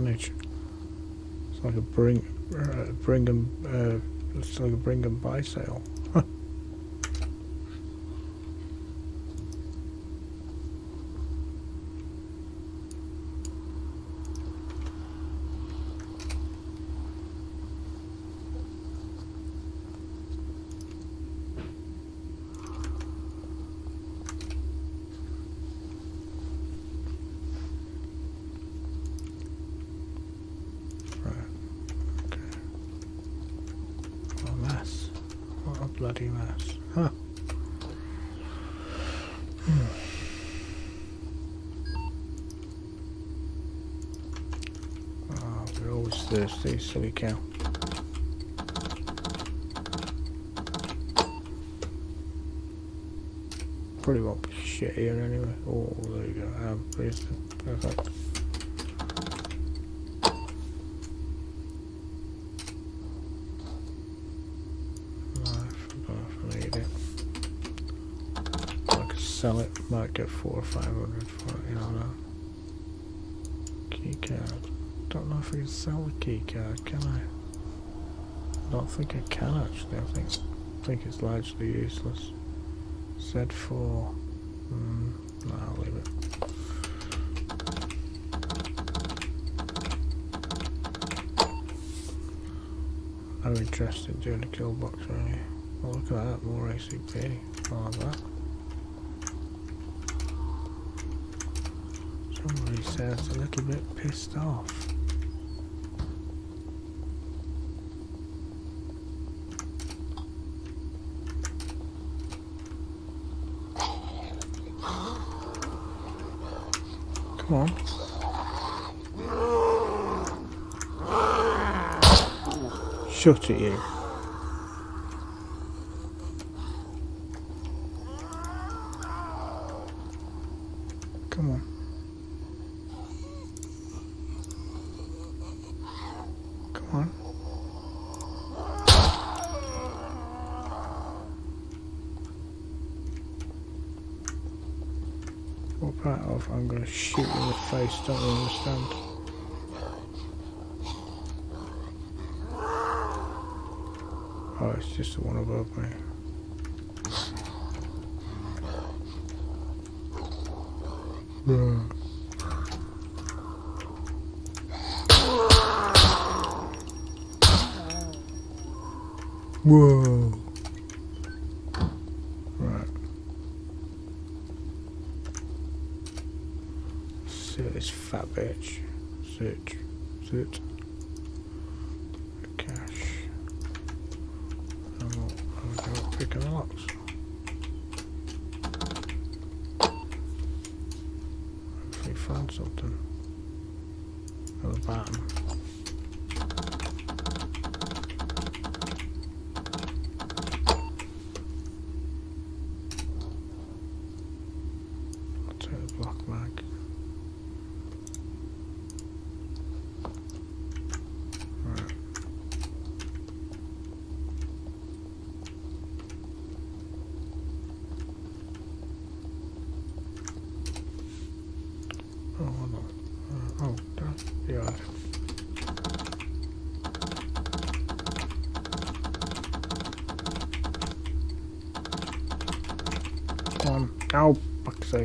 tonnage. It's like a bring and buy sale. Bloody mess. Huh. Oh, we're always thirsty, silly cow. Probably won't be shit here anyway. Oh, there you go. Perfect. Sell it, might get 400 or 500 for it, you know. Key card. Don't know if I can sell the key card, can I? I don't think I can actually. I think it's largely useless. Z4. No, I'll leave it. I'm interested in doing a kill box really. Oh, look at that, more ACP. I like that. Somebody sounds a little bit pissed off. Come on. Shut it, you. Come on. Come on. Walk right off. I'm going to shoot you in the face. Don't you understand? Oh, it's just the one above me. Whoa. Right. Sit this fat bitch. Sit. Sit. Cash. I'm not picking the locks. Hopefully find something. At the bottom. I'll take the block mag. Right. Oh, hold on. Oh, yeah. Come on. Ow, fuck's sake.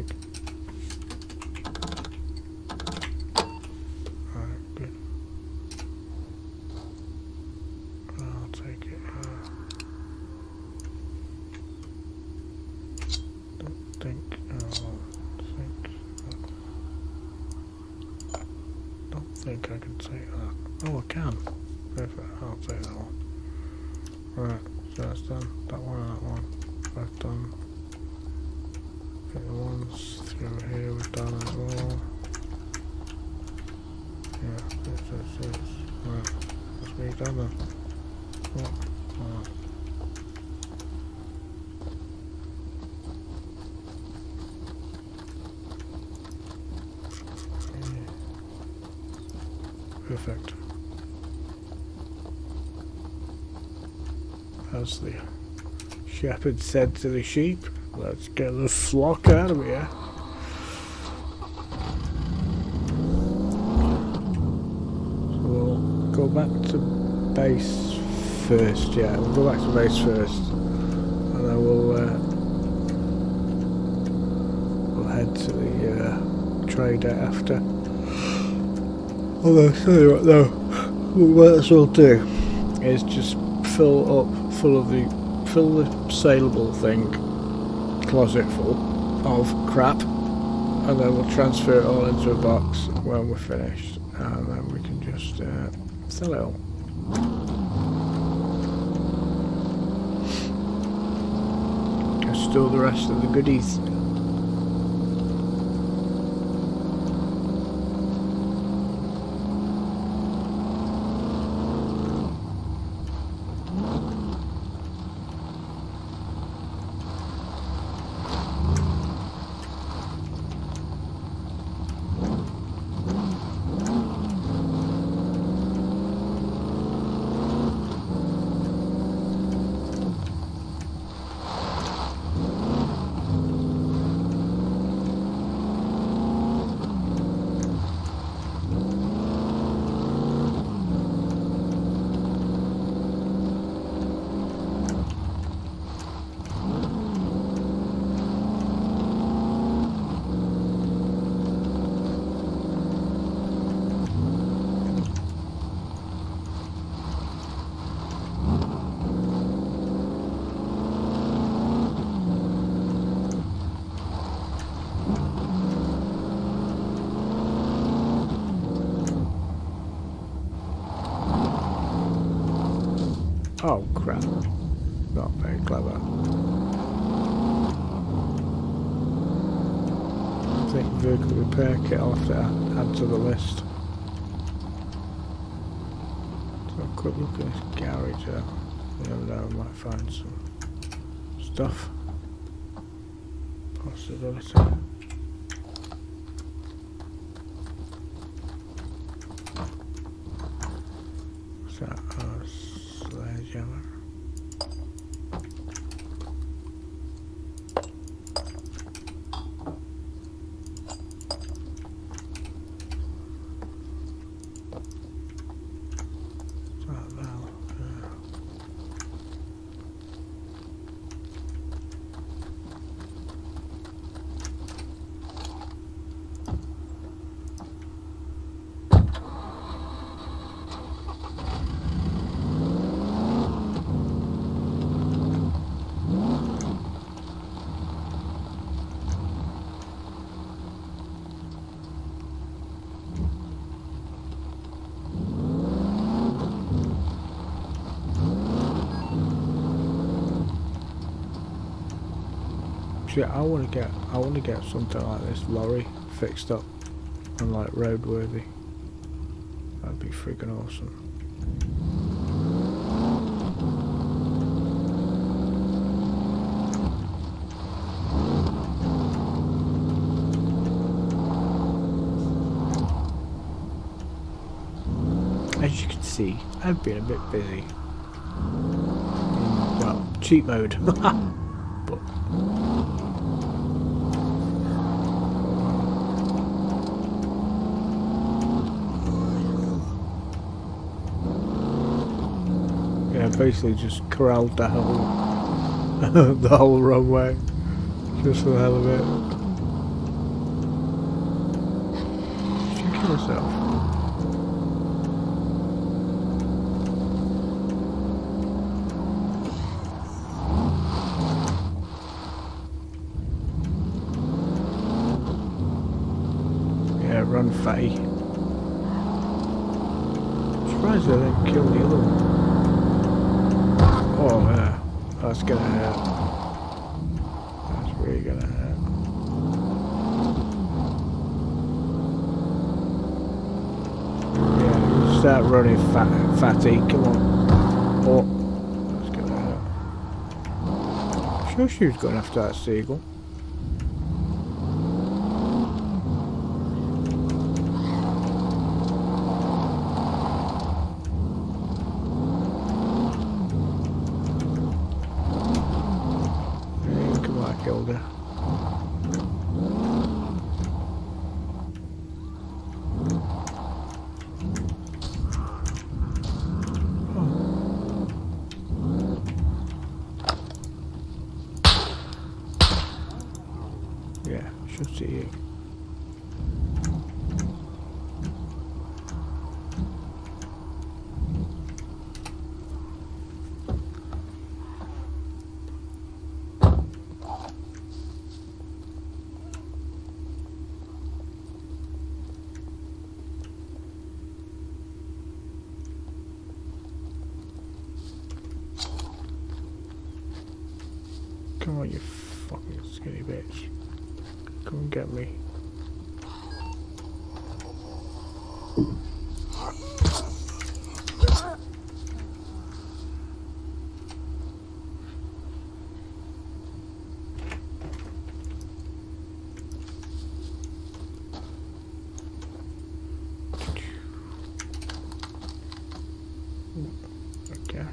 Alright, good. I'll take it. Don't think I can take that. Oh, I can. Perfect. I'll take that one. Right, so that's done. That one and that one. I've done. The ones through here we've done as well. Yeah, this. Right, that's me done then. What? Alright. Perfect. As the shepherd said to the sheep, let's get the flock out of here. back to base first. Yeah, we'll go back to base first, and then we'll head to the trader after. Although, tell you what though, what we might as well do is just fill the saleable thing closet full of crap, and then we'll transfer it all into a box when we're finished, and then we can just sell it all. And store the rest of the goodies. Oh crap, not very clever. I think vehicle repair kit I'll have to add to the list. So a quick look at this garage there. You never know, I might find some stuff. Possibility. What's that? Sledgehammer. I want to get something like this lorry fixed up and like roadworthy. That'd be freaking awesome. As you can see, I've been a bit busy. Well, cheat mode. But basically just corralled the whole the whole runway just for the hell of it. Did you kill yourself? Yeah, run fatty. I'm surprised I didn't kill the other one. Oh yeah, that's gonna hurt. That's really gonna hurt. Yeah, start running, fatty. Come on. Oh, that's gonna hurt. Sure, she was going after that seagull. Yeah, should see you. Come on, you fucking skinny bitch. Come and get me. Gosh.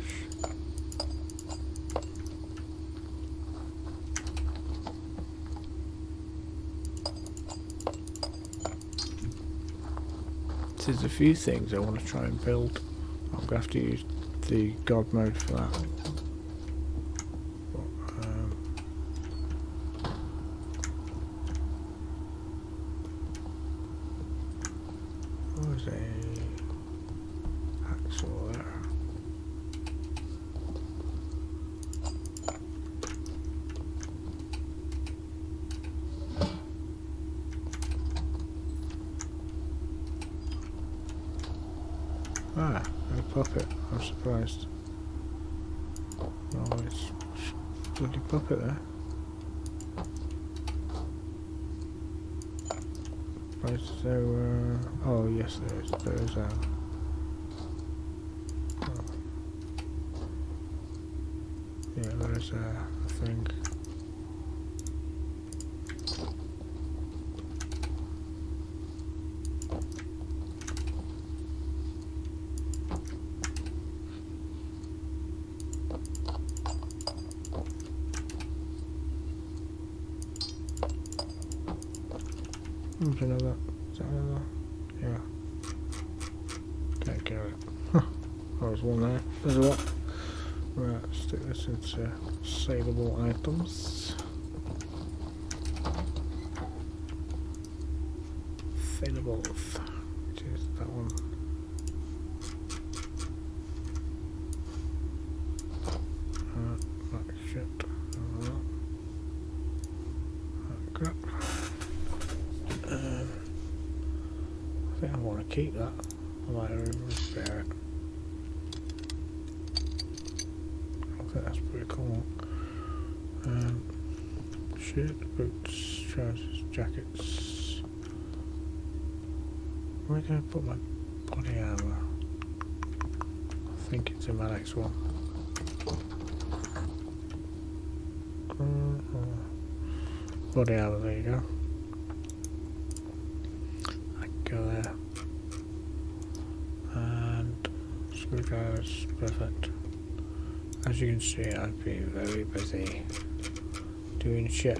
There's a few things I want to try and build. I'm going to have to use the God mode for that. There's a hacksaw there. Ah, a puppet. I'm surprised. Oh, it's a bloody puppet there. Surprised there oh yes there is. There is a... Oh. Yeah, there is a thing. There's another. Is that another? Yeah. Can't carry it. Oh, there's one there. There's a lot. Right, stick this into saleable items. Saleable. Which is that one. That shit. That crap. I think I want to keep that. I might repair it. I think that's pretty cool. Shirt, boots, trousers, jackets. Where did I put my body armor? I think it's in my next one. Body armor, there you go. Go there. And screwdrivers, perfect. As you can see, I've been very busy doing shit.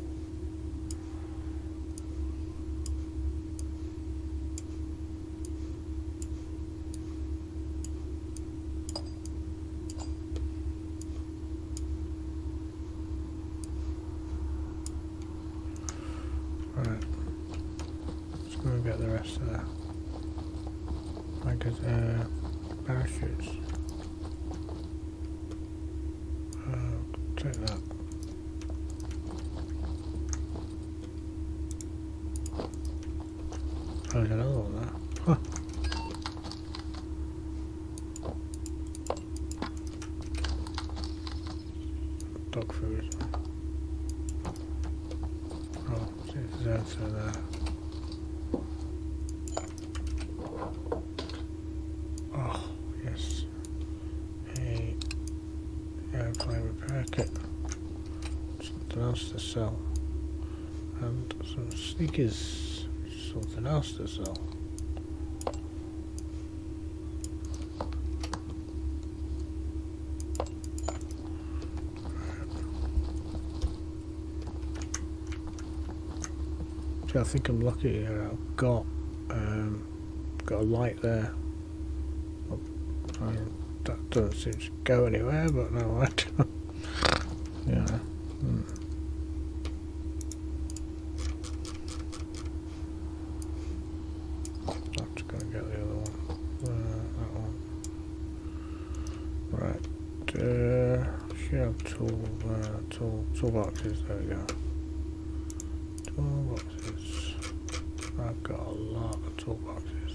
Right. We'll get the rest of that. I guess parachutes. Take that. Oh, there's another one there. Huh. Dog food. Oh, see if there's answer there. Oh, yes. A airplane repair kit. Something else to sell. And some sneakers. Something else to sell. See, I think I'm lucky here. I've got a light there. That doesn't seem to go anywhere, but no, I don't. Yeah. toolboxes, there we go. Toolboxes. I've got a lot of toolboxes.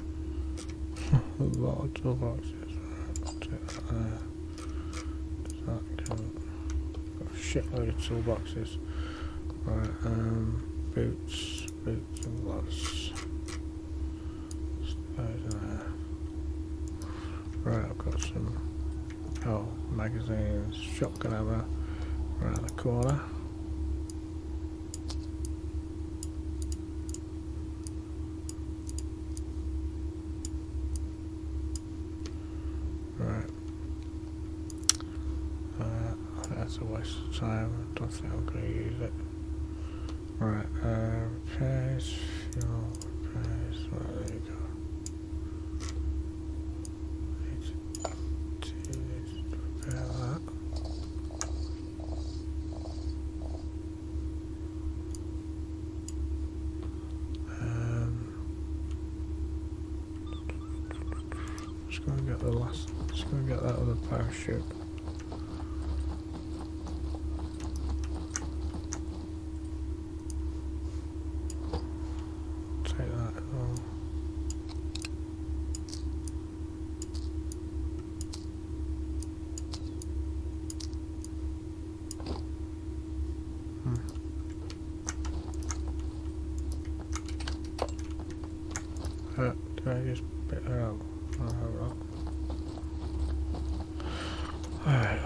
A lot of toolboxes. Right, take that there. Does that count? Got a shitload of toolboxes. Right, boots and gloves. Those there. Right, I've got some magazines, shotgun ammo around the corner. Right. That's a waste of time. I don't think I'm going to use it. Right, repairs, fuel, repairs, right, there you go. Need to repair that. Just going to get that other parachute. Take that as well. Did I just bit her out? Alright.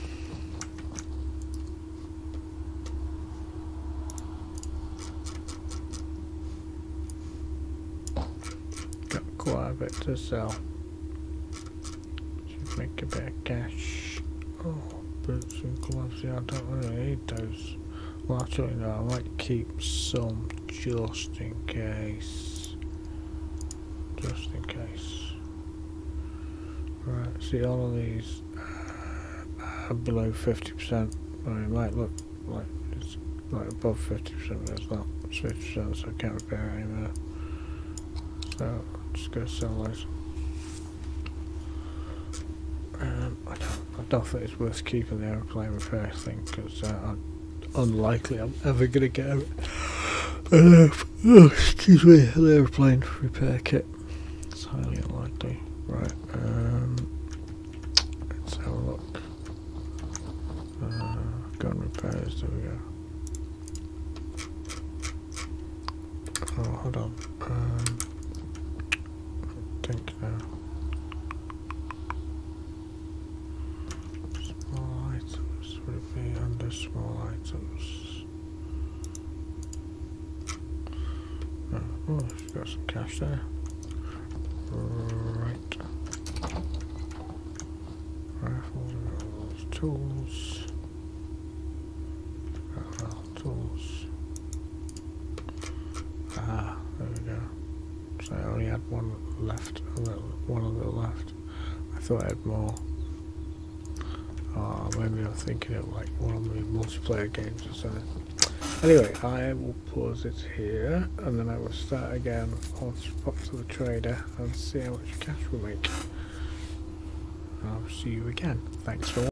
Got quite a bit to sell. Should make a bit of cash. Oh, boots and gloves. Yeah, I don't really need those. Well, actually, no, I might keep some just in case. Just in case. Right, see, all of these are below 50%. Well, it might look like it's like above 50%, but it's not. It's 50%, so I can't repair it anymore. So, I'm just going to sell those. I don't think it's worth keeping the aeroplane repair thing, because I'm unlikely I'm ever going to get it. Excuse me, an aeroplane repair kit. It's highly unlikely. Right, let's have a look. Gun repairs, there we go. Oh, hold on. I think now. Small items, would it be under small items? Oh, she's got some cash there. Right. Rifles, tools. Tools. Ah, there we go. So I only had one left, one of the left. I thought I had more. Oh, maybe I'm thinking of like one of the multiplayer games or something. Anyway, I will pause it here, and then I will start again on spot to the trader and see how much cash we make. I'll see you again. Thanks for watching.